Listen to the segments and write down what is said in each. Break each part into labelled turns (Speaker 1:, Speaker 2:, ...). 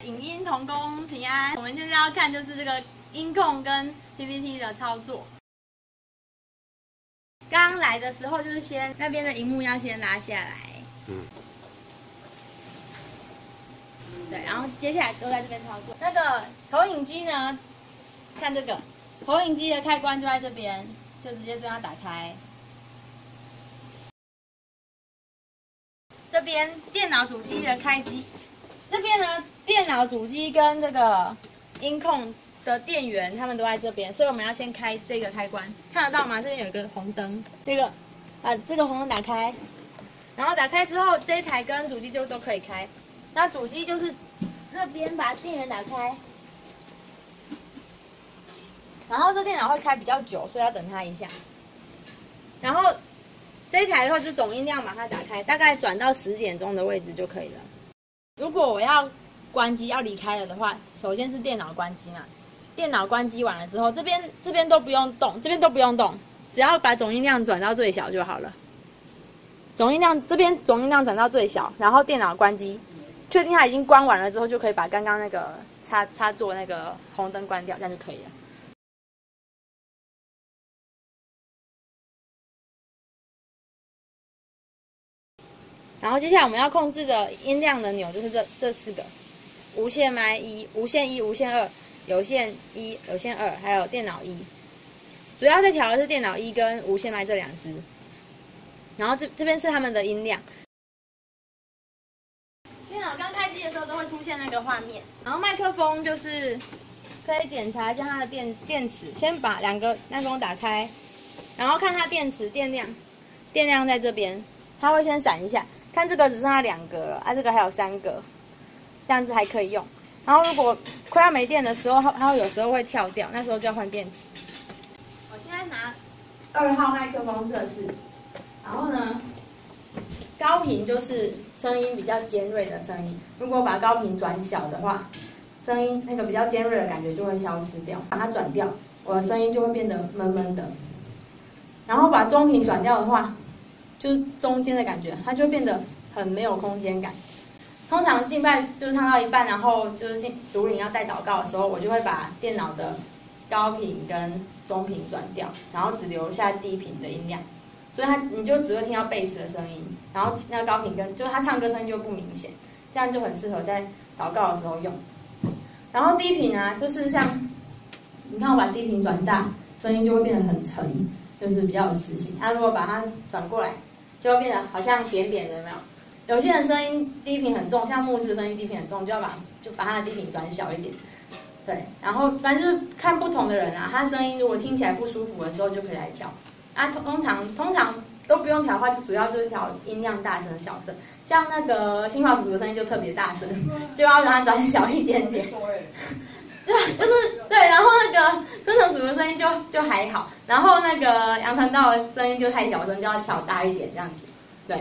Speaker 1: 影音同工平安。我们现在要看就是这个音控跟 PPT 的操作。刚来的时候就是先那边的荧幕要先拉下来，对，然后接下来都在这边操作。那个投影机呢，看这个投影机的开关就在这边，就直接将它打开。这边电脑主机的开机，这边呢电脑主机跟这个音控的电源，它们都在这边，所以我们要先开这个开关，看得到吗？这边有一个红灯，把这个红灯打开，然后打开之后，这一台跟主机就都可以开。那主机就是这边把电源打开，然后这电脑会开比较久，所以要等它一下。然后这一台的话，就总音量把它打开，大概转到10点钟的位置就可以了。如果我要关机要离开了的话，首先是电脑关机嘛。电脑关机完了之后，这边都不用动，这边都不用动，只要把总音量转到最小就好了。这边总音量转到最小，然后电脑关机，确定它已经关完了之后，就可以把刚刚那个插座那个红灯关掉，这样就可以了。然后接下来我们要控制的音量的钮就是这4个：无线麦1、无线1、无线2、有线1、有线2，还有电脑1。主要在调的是电脑1跟无线麦这2只。然后这边是他们的音量。电脑刚开机的时候都会出现那个画面。然后麦克风就是可以检查一下它的电池，先把2个麦克风打开，然后看它电池电量在这边，它会先闪一下。看这个只剩下2格了，这个还有3格，这样子还可以用。然后如果快要没电的时候，它有时候会跳掉，那时候就要换电池。我现在拿2号麦克风测试，然后呢，高频就是声音比较尖锐的声音。如果把高频转小的话，声音那个比较尖锐的感觉就会消失掉。把它转掉，我的声音就会变得闷闷的。然后把中频转掉的话，就是中间的感觉，它就变得很没有空间感。通常敬拜就是唱到一半，然后就是主领要带祷告的时候，我就会把电脑的高频跟中频转掉，然后只留下低频的音量，所以你就只会听到贝斯的声音，然后那个高频就是他唱歌声音就不明显，这样就很适合在祷告的时候用。然后低频啊，就是像你看我把低频转大，声音就会变得很沉，就是比较有磁性。如果把它转过来，就会变得好像扁扁的，有没有？有些人声音低频很重，像牧师的声音低频很重，就把他的低频转小一点。对，然后反正就是看不同的人啊，他声音如果听起来不舒服的时候就可以来调。通常都不用调的话，就主要就是调音量大声小声。像那个新华叔叔的声音就特别大声，就要让它转小一点点。对，就是对，然后那个真诚叔的声音就还好，然后那个杨传道的声音就太小声，就要调大一点这样子。对。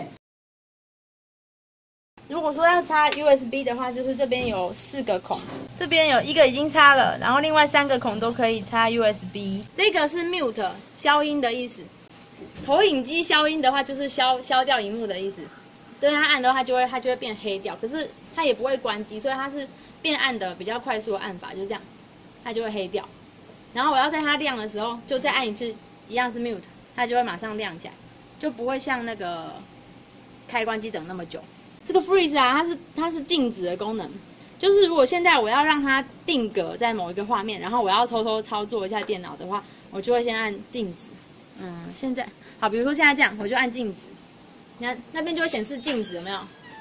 Speaker 1: 如果说要插 USB 的话，就是这边有4个孔，这边有1个已经插了，然后另外3个孔都可以插 USB。这个是 mute 消音的意思，投影机消音的话就是消掉荧幕的意思。对它按的话，它就会变黑掉，可是它也不会关机，所以它是变暗的比较快速的按法，就是这样，它就会黑掉。然后我要在它亮的时候，就再按一次，一样是 mute， 它就会马上亮起来，就不会像那个开关机等那么久。这个 freeze 啊，它是静止的功能，就是如果现在我要让它定格在某一个画面，然后我要偷偷操作一下电脑的话，我就会先按静止。现在好，比如说现在这样，我就按静止，你看那边就会显示静止，有没有？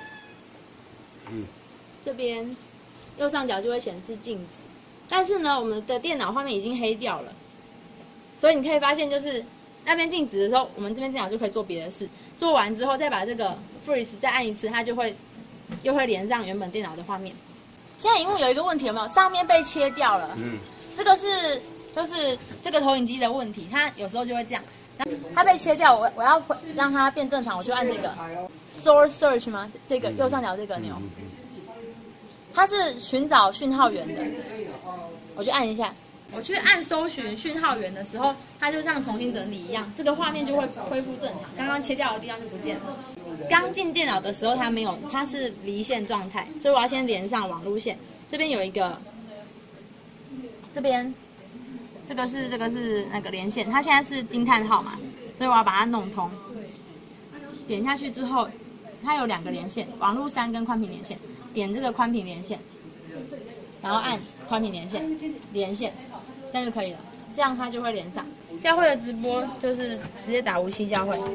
Speaker 1: 这边右上角就会显示静止，但是呢，我们的电脑画面已经黑掉了，所以你可以发现就是那边静止的时候，我们这边电脑就可以做别的事。做完之后，再把这个 freeze 再按一次，它就会又会连上原本电脑的画面。现在荧幕有一个问题，有没有？上面被切掉了。这个就是这个投影机的问题，它有时候就会这样。它被切掉，我要让它变正常，我就按这个 source search 吗？这个右上角这个钮，它是寻找讯号源的，我就按一下。我去按搜寻讯号源的时候，它就像重新整理一样，这个画面就会恢复正常，刚刚切掉的地方就不见了。刚进电脑的时候它没有，它是离线状态，所以我要先连上网路线， 这边有一个，这边这个是那个连线，它现在是惊叹号嘛，所以我要把它弄通。点下去之后，它有2个连线，网路3跟宽频连线，点这个宽频连线，然后按宽频连线，这样就可以了，这样它就会连上。教会的直播就是直接打无锡教会。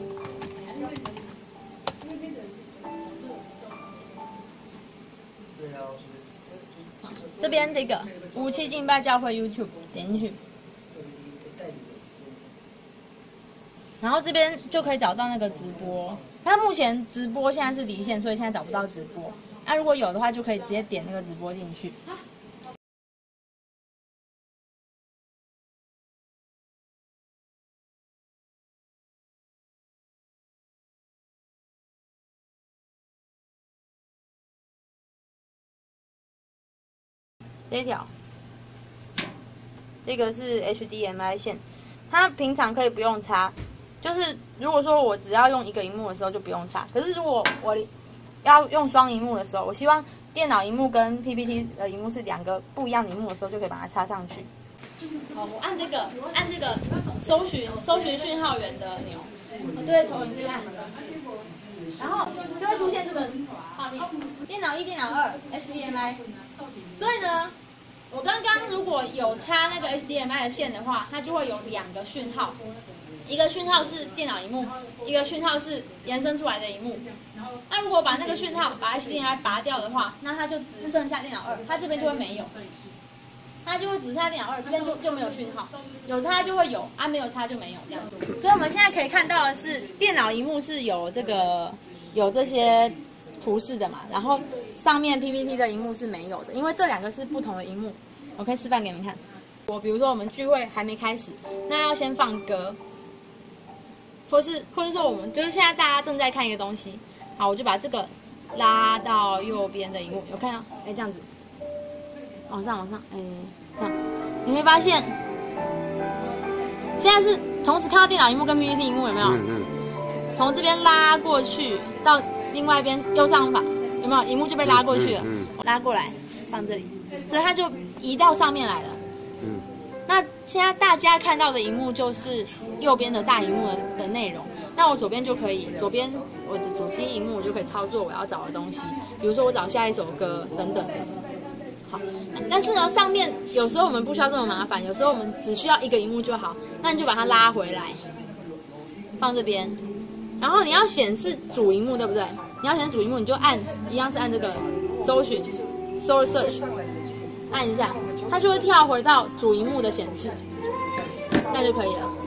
Speaker 1: 这边这个无锡敬拜教会 YouTube 点进去，然后这边就可以找到那个直播。它目前直播现在是离线，所以现在找不到直播。那如果有的话，就可以直接点那个直播进去。这一条，这个是 HDMI 线，它平常可以不用插，就是如果说我只要用一个萤幕的时候就不用插，可是如果我要用双萤幕的时候，我希望电脑萤幕跟 PPT 的萤幕是2个不一样的萤幕的时候，就可以把它插上去。好，我按这个搜寻讯号源的钮，我对着投影机按，然后就会出现这个画面，电脑1、电脑2 HDMI。所以呢，我刚刚如果有插那个 HDMI 的线的话，它就会有2个讯号，一个讯号是电脑萤幕，一个讯号是延伸出来的萤幕。那如果把那个讯号把 HDMI 拔掉的话，那它就只剩下电脑2，它这边就会没有，它就会只剩下电脑2，这边就没有讯号，有插就会有，啊没有插就没有这样。所以我们现在可以看到的是，电脑萤幕是有这些图示的嘛，然后上面 PPT 的萤幕是没有的，因为这2个是不同的萤幕。我可以示范给你们看。比如说我们聚会还没开始，那要先放歌，或是说我们就是现在大家正在看一个东西，好，我就把这个拉到右边的萤幕，有看到？哎，这样子，往上，哎，这样，你会发现，现在是同时看到电脑萤幕跟 PPT 萤幕，有没有？从这边拉过去到另外一边右上方，有没有？萤幕就被拉过去了，拉过来放这里，所以它就移到上面来了。那现在大家看到的萤幕就是右边的大萤幕的内容，那我左边就可以，左边我的主机萤幕我就可以操作我要找的东西，比如说我找下一首歌等等的。好，但是呢，上面有时候我们不需要这么麻烦，有时候我们只需要一个萤幕就好，那你就把它拉回来，放这边，然后你要显示主萤幕，对不对？你要显示主萤幕，你就一样是按这个搜寻 search， 按一下。它就会跳回到主萤幕的显示，那就可以了。